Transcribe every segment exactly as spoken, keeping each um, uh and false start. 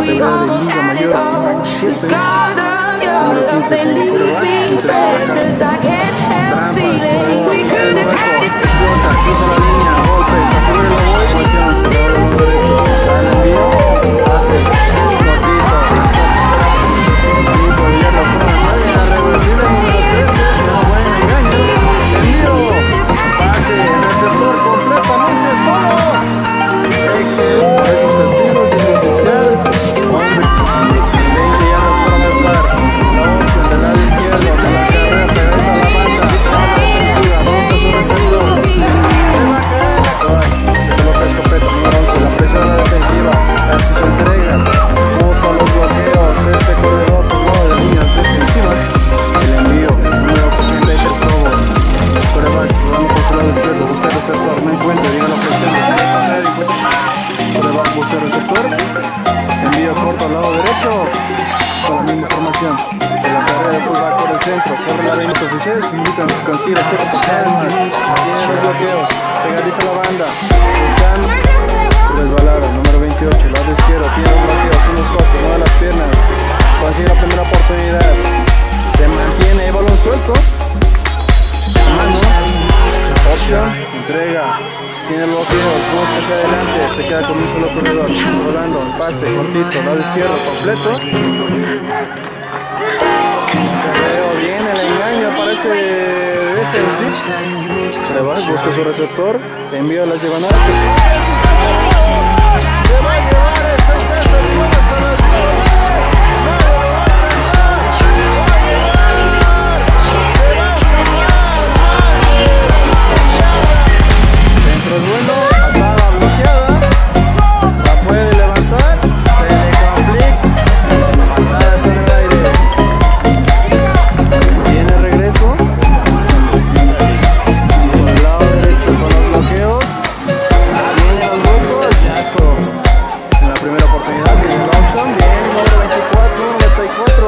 carrera de Liga Mayor, siete. Número quince como coreback, intercepta. Trampa, Jota, cruza la línea, golpe, asegura la bola, posición, cerrador número derecho, sale envío, pase, cortito, bonito, ya lo puede lanzar, viene reversible, número trece, no buen engaño, envío, pase, receptor completamente solo, excelente, esos castigos, sin oficial, hombre, veinte yardas para pasar, la opción del lado izquierdo, con la carrera pegada a la banda, la defensiva, busca su receptor, le va a caer la coach, se coloca escopeta, número once, la presión a la defensiva, así se entrega, busca los bloqueos, este corredor por lado de líneas defensivas, el envío, número ochenta y tres Lobos, coreback, jugando por su lado izquierdo, busca el receptor, no encuentra, viene la presión, coreback, busca el receptor, envío corto al lado derecho, con la misma formación, de la carrera de fullback por el centro, sobre la veinte oficiales, invitan a que consiga este pasado más, tiene los bloqueos, pegadito a la banda, buscan resbalada, número veintiocho, lado izquierdo, tiene los bloqueos, unos cortos, mueve las piernas, consigue la primera oportunidad, se mantiene, el balón suelto, mano, opción, entrega, tiene el bloqueo, busca hacia adelante, se queda con un solo corredor, volando, pase, cortito, lado izquierdo, completo, creo bien el engaño para este defensivo, busca su receptor, envío a las diagonales, se va a llevar el seis dentro del duelo, patada bloqueada, la puede levantar, se le complica, la patada está en el aire, tiene regreso, por el lado derecho con los bloqueos, viene los huecos, Jasco, en la primera oportunidad, viene el option, bien, número veinticuatro, noventa y cuatro,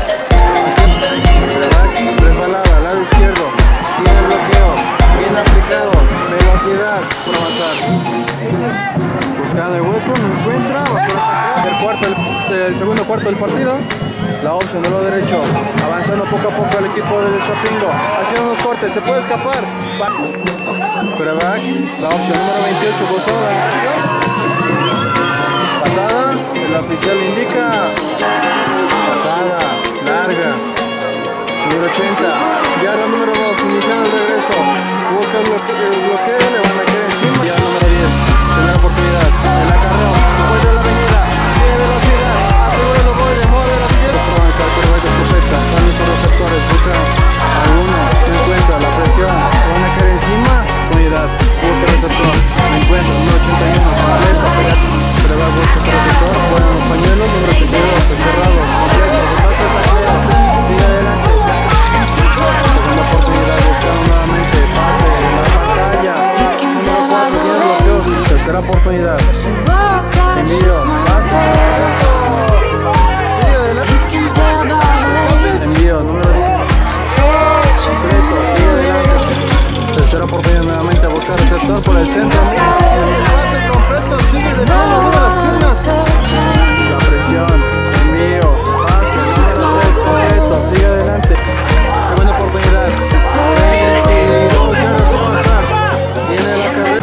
resbalada, lado izquierdo, tiene el bloqueo, bien aplicado, velocidad por avanzar, buscando el hueco, no encuentra, va por atacar, el, cuarto, el, el segundo cuarto del partido, la opción de lo derecho, avanzando poco a poco el equipo de Chapingo, haciendo unos cortes, se puede escapar, coreback, la opción número veintiocho, buscando la dirección, patada, el oficial indica, patada, larga, número ochenta, yarda número dos, iniciando el regreso, busca el bloqueo, el bloqueo, le van a caer encima, yarda número diez, primera oportunidad, el acarreo, encuentra la avenida, tiene velocidad, asegura los goles, mueve la izquierda, por avanzar, coreback de escopeta, salen sus receptores, busca alguno, no encuentra la presión, le van a caer encima, unidad, busca el receptor, no encuentra, número ochenta y uno, completa, pegar, coreback busca el receptor, ponen los pañuelos, número ochenta y dos, cerrado, completo, pasa el tacleo, sigue adelante, segunda oportunidad, buscando nuevamente, pase en la pantalla, número cuatro, tiene bloqueos, tercera oportunidad, envío, pase, sigue adelante, envío, número diez, completo, sigue adelante, tercera oportunidad nuevamente a buscar receptor por el centro, pase completo, sigue de nuevo, mueve las piernas, la presión, envío, pase, número tres, completo, sigue adelante, segunda oportunidad, veintidós yardas por avanzar, viene la carrera.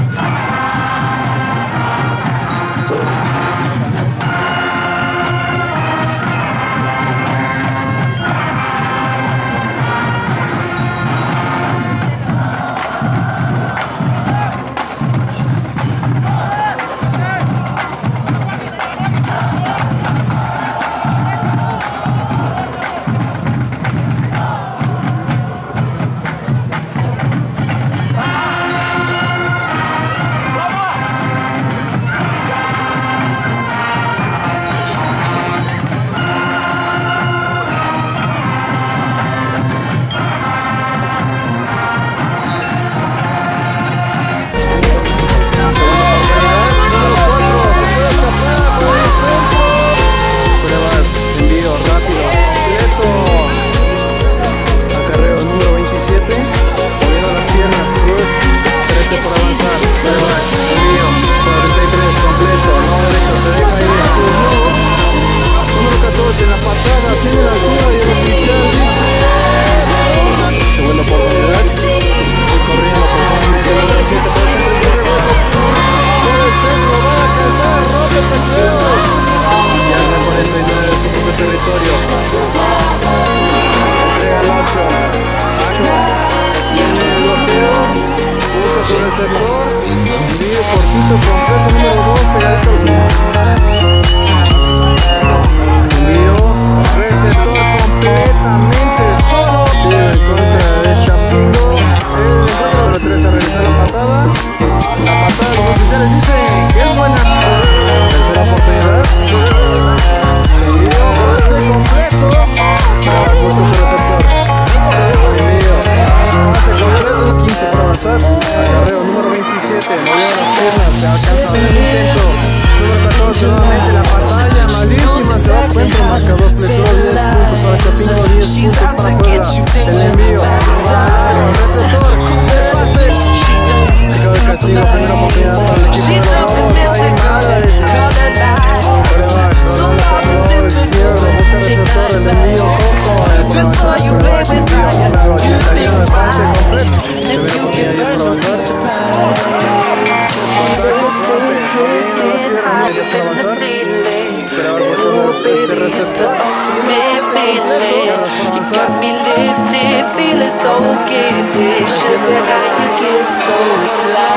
tiene la altura y el oficial dice segunda oportunidad. Estoy corriendo por favor, el número siete por el centro de rebote. Por el centro va a alcanzar, rompe el tacleo. Ya está cuarenta y nueve de su propio territorio. Entrega al ocho. Tiene el bloqueo. Busca su receptor. Envío cortito, completo, número dos, pegadito al envío. Receptor completamente solo. Tiro en contra de Chapingo. El encuentro número tres a realizar la patada. La patada de los oficiales dicen que es buena. Tercera oportunidad. Envío, pase completo. Para el puesto su receptor. Envío, pase completo. quince para avanzar. Acarreo número veintisiete. Movió las piernas. Se alcanza el intento. Número catorce. Nuevamente la pantalla malísima. Se va a encuentro. Marcador flexible. diez puntos para Chapingo. diez puntos para afuera. El envío. Receptor. El pase. Acaba el castigo. Primera oportunidad para el equipo de los Lobos. Hay nada de izquierdo, busca receptor, el envío corto, el por avanzar, pero va el envío, claro, ochenta y uno de pase completo, primera oportunidad diez por avanzar, diez por avanzar, pero ahora pasamos este receptor, haciendo